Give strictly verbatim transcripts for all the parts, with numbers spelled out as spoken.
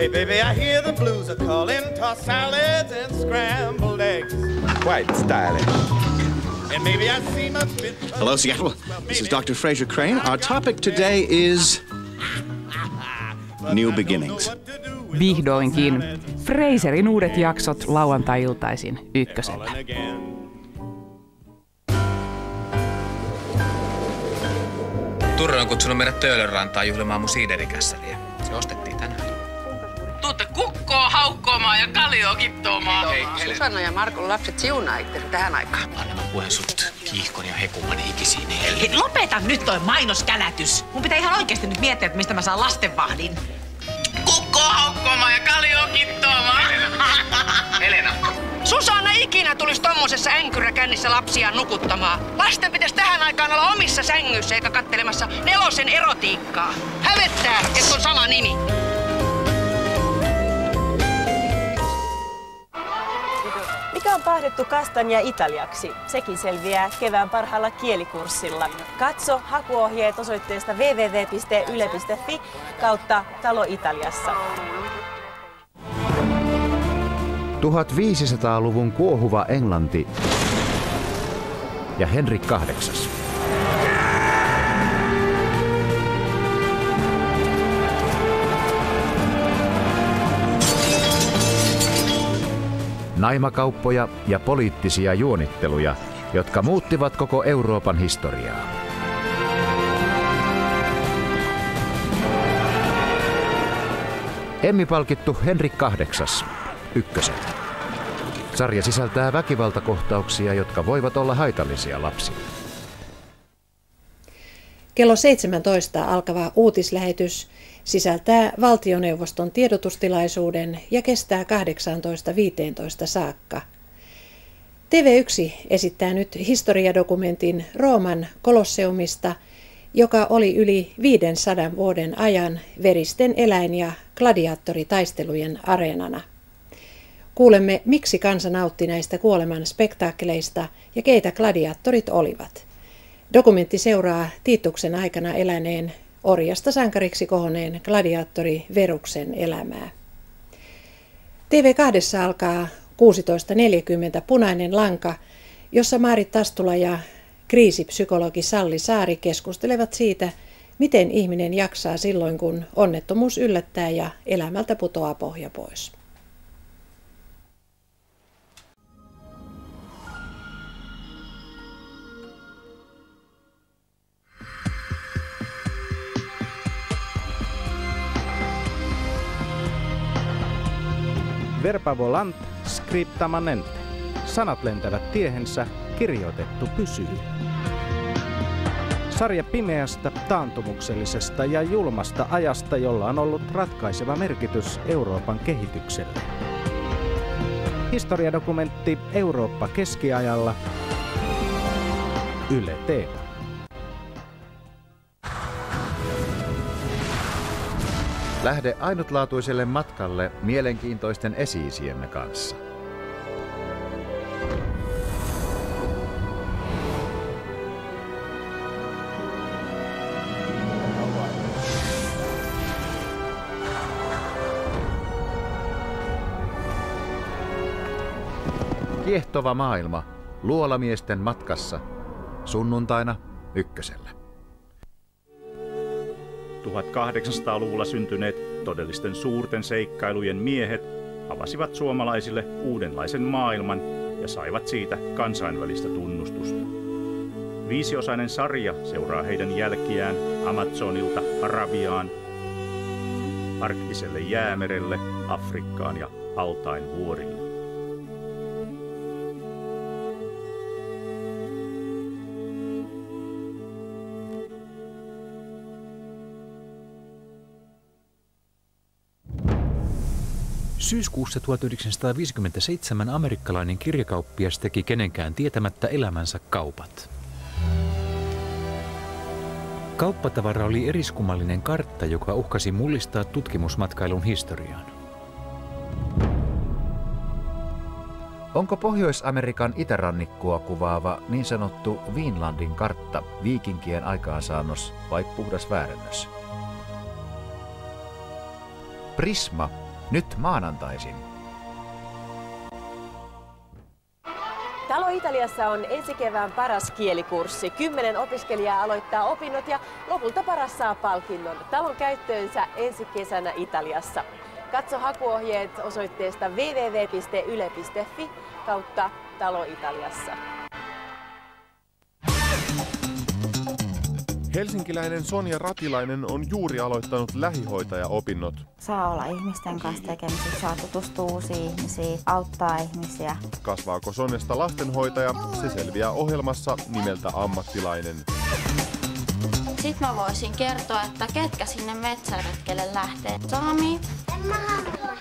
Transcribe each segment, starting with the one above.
Hey baby, I hear the blues are calling, tossed salads and scrambled eggs. Quite stylish. And maybe I seem a bit... Hello, Seattle. This is Doctor Fraser Crane. Our topic today is new beginnings. Vihdoinkin. Fraserin uudet jaksot lauantai-iltaisin Ykkösellä. Turre on kutsunut meidät Töölönrantaan juhlimaan mun siiderikässäriä. Se ostettiin tänään. Tuutte kukkoa haukkoamaan ja kaljoa kittoomaan. Hei, hei. Susanna ja Markon lapset siunaa itsensä tähän aikaan. Anna mä puen sut kiihkon ja hekuman ikisiin Hei, lopeta nyt toi mainoskälätys. Mun pitää ihan oikeesti nyt miettiä, että mistä mä saan lastenvahdin. Kukkoa haukkoamaan ja kaljoa kittoomaan. Helena. Susanna ikinä tulisi tommosessa änkyräkännissä lapsia nukuttamaan. Lasten pitäisi tähän aikaan olla omissa sängyissä eikä kattelemassa nelosen erotiikkaa. Hävettää, että on sama nimi. Mikä on pahdettu kastanja italiaksi? Sekin selviää kevään parhaalla kielikurssilla. Katso hakuohjeet osoitteesta double-u double-u double-u piste yle piste fi kautta Talo Italiassa. tuhatviisisataaluvun kuohuva Englanti ja Henrik kahdeksas. Naimakauppoja ja poliittisia juonitteluja, jotka muuttivat koko Euroopan historiaa. Emmy-palkittu Henrik kahdeksas. Ykköseltä. Sarja sisältää väkivaltakohtauksia, jotka voivat olla haitallisia lapsille. Kello seitsemäntoista alkava uutislähetys sisältää valtioneuvoston tiedotustilaisuuden ja kestää kahdeksantoista viisitoista saakka. T V yksi esittää nyt historiadokumentin Rooman kolosseumista, joka oli yli viisisataa vuoden ajan veristen eläin- ja gladiaattoritaistelujen areenana. Kuulemme, miksi kansa nautti näistä kuoleman spektaakkeleista ja keitä gladiaattorit olivat. Dokumentti seuraa Tituksen aikana eläneen orjasta sankariksi kohoneen gladiaattori Veruksen elämää. T V kaksi alkaa kuusitoista neljäkymmentä Punainen lanka, jossa Maarit Tastula ja kriisipsykologi Salli Saari keskustelevat siitä, miten ihminen jaksaa silloin, kun onnettomuus yllättää ja elämältä putoaa pohja pois. Verba volant, scripta manente. Sanat lentävät tiehensä, kirjoitettu pysyy. Sarja pimeästä, taantumuksellisesta ja julmasta ajasta, jolla on ollut ratkaiseva merkitys Euroopan kehitykselle. Historiadokumentti Eurooppa keskiajalla. Yle Teema. Lähde ainutlaatuiselle matkalle mielenkiintoisten esi-isiemme kanssa. Kiehtova maailma luolamiesten matkassa sunnuntaina Ykkösellä. tuhatkahdeksansataaluvulla syntyneet todellisten suurten seikkailujen miehet avasivat suomalaisille uudenlaisen maailman ja saivat siitä kansainvälistä tunnustusta. Viisiosainen sarja seuraa heidän jälkiään Amazonilta Arabiaan, Arktiselle jäämerelle, Afrikkaan ja Altain vuorille. Syyskuussa tuhatyhdeksänsataaviisikymmentäseitsemän amerikkalainen kirjakauppias teki kenenkään tietämättä elämänsä kaupat. Kauppatavara oli eriskummallinen kartta, joka uhkasi mullistaa tutkimusmatkailun historiaan. Onko Pohjois-Amerikan itärannikkoa kuvaava niin sanottu Vinlandin kartta viikinkien aikaansaannos vai puhdas väärennös? Prisma Nyt maanantaisin. Talo Italiassa on ensi kevään paras kielikurssi. Kymmenen opiskelijaa aloittaa opinnot ja lopulta paras saa palkinnon. Talon käyttöönsä ensi kesänä Italiassa. Katso hakuohjeet osoitteesta double-u double-u double-u piste yle piste fi kautta Talo Italiassa. Helsinkiläinen Sonja Ratilainen on juuri aloittanut lähihoitajaopinnot. Saa olla ihmisten kanssa tekemisissä, saa tutustua uusiin ihmisiin, auttaa ihmisiä. Kasvaako Sonjasta lastenhoitaja? Se selviää ohjelmassa nimeltä Ammattilainen. Sitten mä voisin kertoa, että ketkä sinne metsäretkelle lähtee. Sami. En mä halua.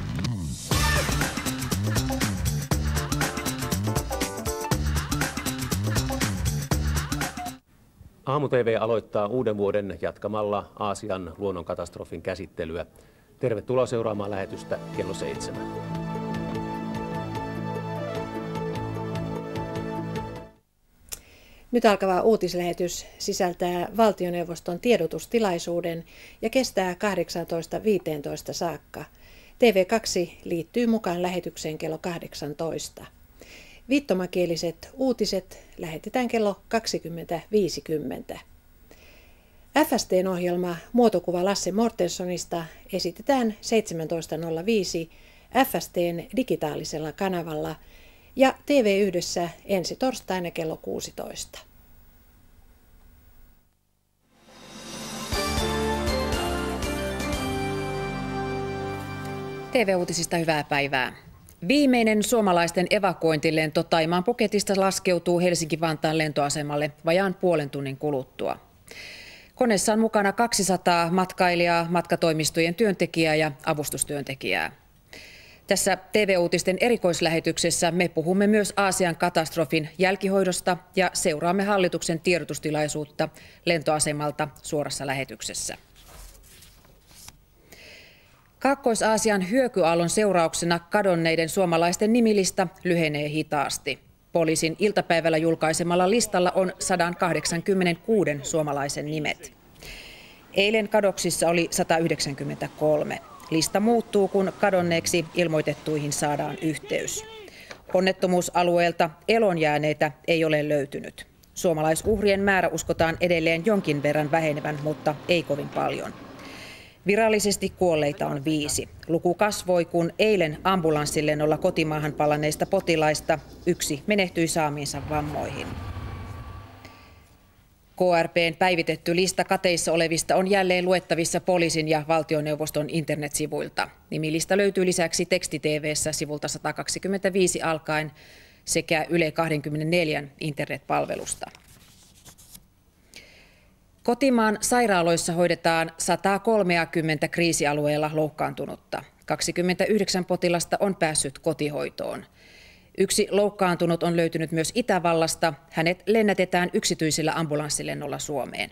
Aamu T V aloittaa uuden vuoden jatkamalla Aasian luonnonkatastrofin käsittelyä. Tervetuloa seuraamaan lähetystä kello seitsemän. Nyt alkava uutislähetys sisältää valtioneuvoston tiedotustilaisuuden ja kestää kahdeksantoista viisitoista saakka. T V kaksi liittyy mukaan lähetykseen kello kahdeksantoista. Viittomakieliset uutiset lähetetään kello kaksikymmentä viisikymmentä. F S T:n ohjelma Muotokuva Lasse Mortensonista esitetään seitsemäntoista nolla viisi F S T:n digitaalisella kanavalla ja T V yhdessä ensi torstaina kello kuusitoista. T V-uutisista hyvää päivää. Viimeinen suomalaisten evakuointilento Thaimaan Phuketista laskeutuu Helsinki-Vantaan lentoasemalle vajaan puolen tunnin kuluttua. Koneessa on mukana kaksisataa matkailijaa, matkatoimistojen työntekijää ja avustustyöntekijää. Tässä T V-uutisten erikoislähetyksessä me puhumme myös Aasian katastrofin jälkihoidosta ja seuraamme hallituksen tiedotustilaisuutta lentoasemalta suorassa lähetyksessä. Kaakkois-Aasian hyökyaallon seurauksena kadonneiden suomalaisten nimilista lyhenee hitaasti. Poliisin iltapäivällä julkaisemalla listalla on sata kahdeksankymmentäkuusi suomalaisen nimet. Eilen kadoksissa oli sata yhdeksänkymmentäkolme. Lista muuttuu, kun kadonneeksi ilmoitettuihin saadaan yhteys. Onnettomuusalueelta elonjääneitä ei ole löytynyt. Suomalaisuhrien määrä uskotaan edelleen jonkin verran vähenevän, mutta ei kovin paljon. Virallisesti kuolleita on viisi. Luku kasvoi, kun eilen ambulanssilennolla kotimaahan palanneista potilaista yksi menehtyi saamiinsa vammoihin. K R P:n päivitetty lista kateissa olevista on jälleen luettavissa poliisin ja valtioneuvoston internetsivuilta. Nimilista löytyy lisäksi teksti-T V:ssä sivulta sata kaksikymmentäviisi alkaen sekä Yle kaksikymmentäneljä internetpalvelusta. Kotimaan sairaaloissa hoidetaan sata kolmekymmentä kriisialueella loukkaantunutta. kaksikymmentäyhdeksän potilasta on päässyt kotihoitoon. Yksi loukkaantunut on löytynyt myös Itävallasta. Hänet lennätetään yksityisellä ambulanssilennolla Suomeen.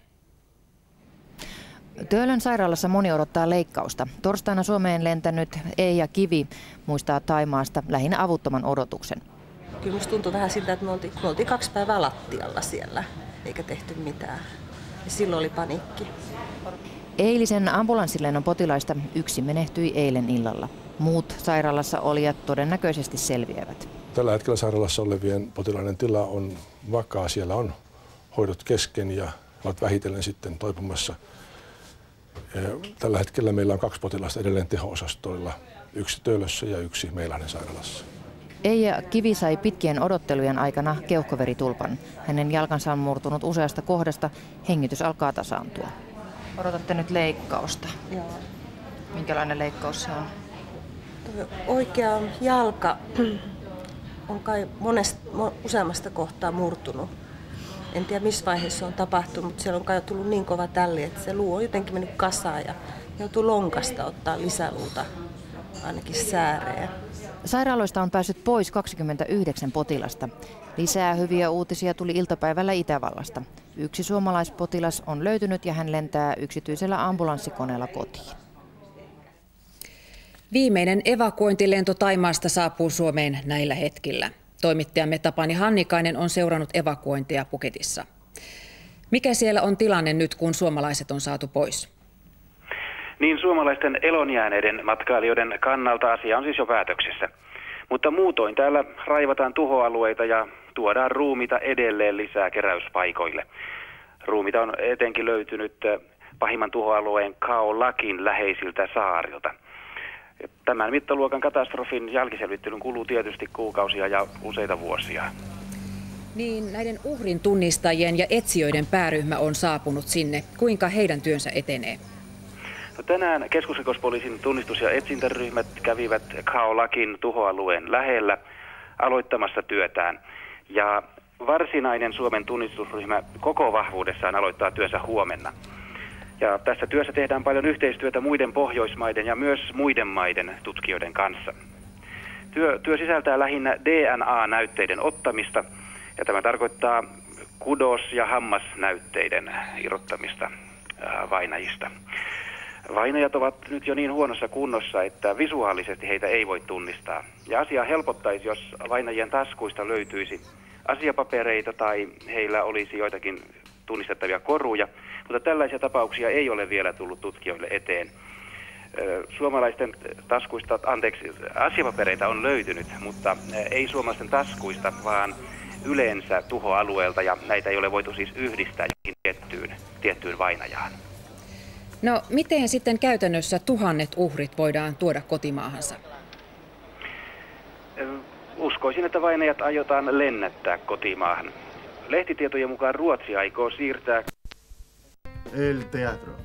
Töölön sairaalassa moni odottaa leikkausta. Torstaina Suomeen lentänyt Eija Kivi muistaa Thaimaasta lähinnä avuttoman odotuksen. Kyllä musta tuntui vähän siltä, että me oltiin, me oltiin kaksi päivää lattialla siellä, eikä tehty mitään. Ja silloin oli paniikki. Eilisen ambulanssilennon potilaista yksi menehtyi eilen illalla. Muut sairaalassa olijat todennäköisesti selviävät. Tällä hetkellä sairaalassa olevien potilaiden tila on vakaa. Siellä on hoidot kesken ja ovat vähitellen sitten toipumassa. Tällä hetkellä meillä on kaksi potilasta edelleen teho-osastoilla. Yksi Töölössä ja yksi Meilahden sairaalassa. Eija Kivi sai pitkien odottelujen aikana keuhkoveritulpan. Hänen jalkansa on murtunut useasta kohdasta. Hengitys alkaa tasaantua. Odotatte nyt leikkausta. Joo. Minkälainen leikkaus se on? Tuo oikea jalka on kai monesta, useammasta kohtaa murtunut. En tiedä missä vaiheessa on tapahtunut, mutta siellä on kai tullut niin kova tälli, että se luu on jotenkin mennyt kasaan ja joutuu lonkasta ottaa lisäluuta, ainakin sääreen. Sairaaloista on päässyt pois kaksikymmentäyhdeksän potilasta. Lisää hyviä uutisia tuli iltapäivällä Itävallasta. Yksi suomalaispotilas on löytynyt ja hän lentää yksityisellä ambulanssikoneella kotiin. Viimeinen evakuointilento Thaimaasta saapuu Suomeen näillä hetkillä. Toimittajamme Tapani Hannikainen on seurannut evakuointia Phuketissa. Mikä siellä on tilanne nyt, kun suomalaiset on saatu pois? Niin suomalaisten elonjääneiden matkailijoiden kannalta asia on siis jo päätöksessä. Mutta muutoin täällä raivataan tuhoalueita ja tuodaan ruumita edelleen lisää keräyspaikoille. Ruumita on etenkin löytynyt pahimman tuhoalueen Khao Lakin läheisiltä saarilta. Tämän mittaluokan katastrofin jälkiselvittelyn kuluu tietysti kuukausia ja useita vuosia. Niin, näiden uhrin tunnistajien ja etsijöiden pääryhmä on saapunut sinne. Kuinka heidän työnsä etenee? No, tänään keskusrikospoliisin tunnistus- ja etsintäryhmät kävivät Khao Lakin tuhoalueen lähellä aloittamassa työtään. Ja varsinainen Suomen tunnistusryhmä koko vahvuudessaan aloittaa työnsä huomenna. Ja tässä työssä tehdään paljon yhteistyötä muiden Pohjoismaiden ja myös muiden maiden tutkijoiden kanssa. Työ, työ sisältää lähinnä D N A-näytteiden ottamista, ja tämä tarkoittaa kudos- ja hammasnäytteiden irrottamista ää, vainajista. Vainajat ovat nyt jo niin huonossa kunnossa, että visuaalisesti heitä ei voi tunnistaa. Ja asia helpottaisi, jos vainajien taskuista löytyisi asiapapereita tai heillä olisi joitakin tunnistettavia koruja, mutta tällaisia tapauksia ei ole vielä tullut tutkijoille eteen. Suomalaisten taskuista, anteeksi, asiapapereita on löytynyt, mutta ei suomalaisten taskuista, vaan yleensä tuhoalueelta, ja näitä ei ole voitu siis yhdistää johonkin tiettyyn, tiettyyn vainajaan. No, miten sitten käytännössä tuhannet uhrit voidaan tuoda kotimaahansa? Uskoisin, että vainajat aiotaan lennättää kotimaahan. Lehtitietojen mukaan Ruotsi aikoo siirtää El teatro.